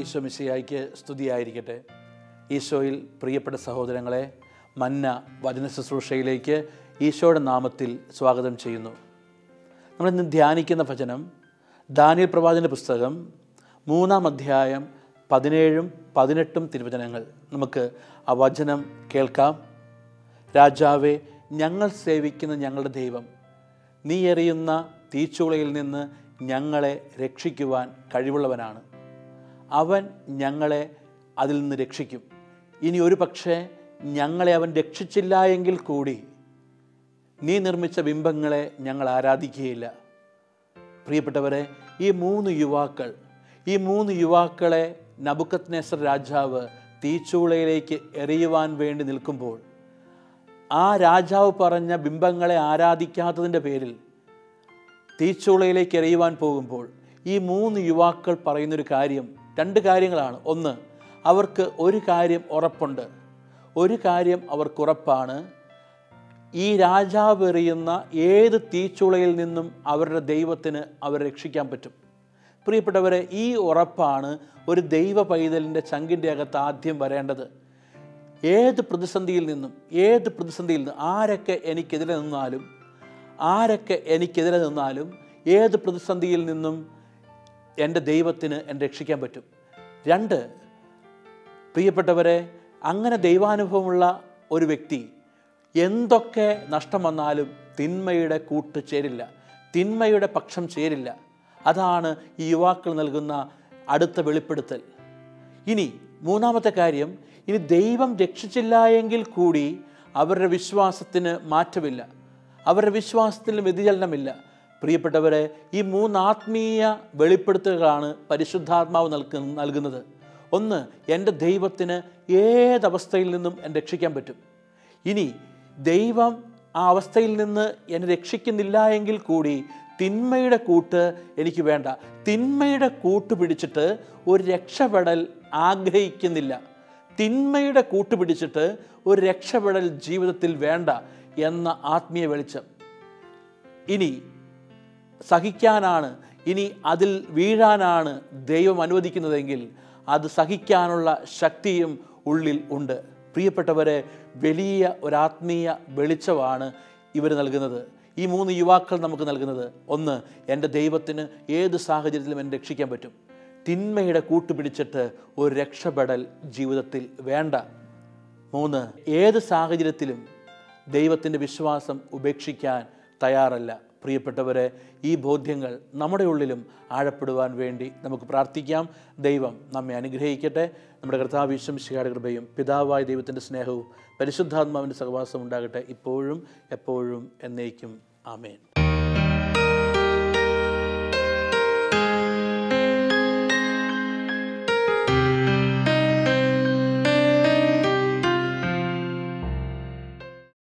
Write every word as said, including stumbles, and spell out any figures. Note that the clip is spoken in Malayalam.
ഈശോ മിശിഹായ്ക്ക് സ്തുതിയായിരിക്കട്ടെ. ഈശോയിൽ പ്രിയപ്പെട്ട സഹോദരങ്ങളെ, മന്ന വചന ശുശ്രൂഷയിലേക്ക് ഈശോയുടെ നാമത്തിൽ സ്വാഗതം ചെയ്യുന്നു. നമ്മളിന്ന് ധ്യാനിക്കുന്ന വചനം ദാനിയേൽ പ്രവാചകന്റെ പുസ്തകം മൂന്നാം അധ്യായം പതിനേഴും പതിനെട്ടും തിരുവചനങ്ങൾ. നമുക്ക് ആ വചനം കേൾക്കാം. രാജാവേ, ഞങ്ങൾ സേവിക്കുന്ന ഞങ്ങളുടെ ദൈവം നീ എറിയുന്ന തീച്ചൂളയിൽ നിന്ന് ഞങ്ങളെ രക്ഷിക്കുവാൻ കഴിവുള്ളവനാണ്. അവൻ ഞങ്ങളെ അതിൽ നിന്ന് രക്ഷിക്കും. ഇനി ഒരു പക്ഷേ ഞങ്ങളെ അവൻ രക്ഷിച്ചില്ല എങ്കിൽ കൂടി നീ നിർമ്മിച്ച ബിംബങ്ങളെ ഞങ്ങൾ ആരാധിക്കുകയില്ല. പ്രിയപ്പെട്ടവരെ, ഈ മൂന്ന് യുവാക്കൾ ഈ മൂന്ന് യുവാക്കളെ നബൂഖദ്നേസർ രാജാവ് തീച്ചൂളയിലേക്ക് എറിയുവാൻ വേണ്ടി നിൽക്കുമ്പോൾ, ആ രാജാവ് പറഞ്ഞ ബിംബങ്ങളെ ആരാധിക്കാത്തതിൻ്റെ പേരിൽ തീച്ചൂളയിലേക്ക് എറിയുവാൻ പോകുമ്പോൾ ഈ മൂന്ന് യുവാക്കൾ പറയുന്നൊരു കാര്യം, രണ്ട് കാര്യങ്ങളാണ്. ഒന്ന്, അവർക്ക് ഒരു കാര്യം ഉറപ്പുണ്ട്. ഒരു കാര്യം അവർക്കുറപ്പാണ്, ഈ രാജാവ് എറിയുന്ന ഏത് തീച്ചൂളയിൽ നിന്നും അവരുടെ ദൈവത്തിന് അവരെ രക്ഷിക്കാൻ പറ്റും. പ്രിയപ്പെട്ടവരെ, ഈ ഉറപ്പാണ് ഒരു ദൈവ പൈതലിൻ്റെ ചങ്കിൻ്റെ അകത്ത് ആദ്യം വരേണ്ടത്. ഏത് പ്രതിസന്ധിയിൽ നിന്നും ഏത് പ്രതിസന്ധിയിൽ നിന്നും ആരൊക്കെ എനിക്കെതിരെ നിന്നാലും ആരൊക്കെ എനിക്കെതിരെ നിന്നാലും ഏത് പ്രതിസന്ധിയിൽ നിന്നും എൻ്റെ ദൈവത്തിന് എന്നെ രക്ഷിക്കാൻ പറ്റും. രണ്ട്, പ്രിയപ്പെട്ടവരെ, അങ്ങനെ ദൈവാനുഭവമുള്ള ഒരു വ്യക്തി എന്തൊക്കെ നഷ്ടം വന്നാലും തിന്മയുടെ കൂട്ട് ചേരില്ല, തിന്മയുടെ പക്ഷം ചേരില്ല. അതാണ് ഈ യുവാക്കൾ നൽകുന്ന അടുത്ത വെളിപ്പെടുത്തൽ. ഇനി മൂന്നാമത്തെ കാര്യം, ഇനി ദൈവം രക്ഷിച്ചില്ല എങ്കിൽ കൂടി അവരുടെ വിശ്വാസത്തിന് മാറ്റമില്ല, അവരുടെ വിശ്വാസത്തിന് വ്യതിചലനമില്ല. പ്രിയപ്പെട്ടവരെ, ഈ മൂന്ന് ആത്മീയ വെളിപ്പെടുത്തലുകളാണ് പരിശുദ്ധാത്മാവ് നൽകുന്ന നൽകുന്നത് ഒന്ന്, എൻ്റെ ദൈവത്തിന് ഏതവസ്ഥയിൽ നിന്നും എന്നെ രക്ഷിക്കാൻ പറ്റും. ഇനി ദൈവം ആ അവസ്ഥയിൽ നിന്ന് എന്നെ രക്ഷിക്കുന്നില്ല എങ്കിൽ കൂടി തിന്മയുടെ കൂട്ട് എനിക്ക് വേണ്ട. തിന്മയുടെ കൂട്ട് പിടിച്ചിട്ട് ഒരു രക്ഷപ്പെടൽ ആഗ്രഹിക്കുന്നില്ല. തിന്മയുടെ കൂട്ട് പിടിച്ചിട്ട് ഒരു രക്ഷപ്പെടൽ ജീവിതത്തിൽ വേണ്ട എന്ന ആത്മീയ വെളിച്ചം. ഇനി സഹിക്കാനാണ്, ഇനി അതിൽ വീഴാനാണ് ദൈവം അനുവദിക്കുന്നതെങ്കിൽ അത് സഹിക്കാനുള്ള ശക്തിയും ഉള്ളിൽ ഉണ്ട്. പ്രിയപ്പെട്ടവരെ, വലിയ ഒരാത്മീയ വെളിച്ചമാണ് ഇവർ നൽകുന്നത്, ഈ മൂന്ന് യുവാക്കൾ നമുക്ക് നൽകുന്നത്. ഒന്ന്, എൻ്റെ ദൈവത്തിന് ഏത് സാഹചര്യത്തിലും എന്നെ രക്ഷിക്കാൻ പറ്റും. തിന്മയുടെ കൂട്ടുപിടിച്ചിട്ട് ഒരു രക്ഷപ്പെടൽ ജീവിതത്തിൽ വേണ്ട. മൂന്ന്, ഏത് സാഹചര്യത്തിലും ദൈവത്തിൻ്റെ വിശ്വാസം ഉപേക്ഷിക്കാൻ തയ്യാറല്ല. പ്രിയപ്പെട്ടവരെ, ഈ ബോധ്യങ്ങൾ നമ്മുടെ ഉള്ളിലും ആഴപ്പെടുവാൻ വേണ്ടി നമുക്ക് പ്രാർത്ഥിക്കാം. ദൈവം നമ്മെ അനുഗ്രഹിക്കട്ടെ. നമ്മുടെ കർത്താവ് യേശു മിശിഹായുടെ കൃപയും പിതാവായ ദൈവത്തിൻ്റെ സ്നേഹവും പരിശുദ്ധാത്മാവിൻ്റെ സഹവാസം ഉണ്ടാകട്ടെ, ഇപ്പോഴും എപ്പോഴും എന്നേക്കും. ആമേൻ.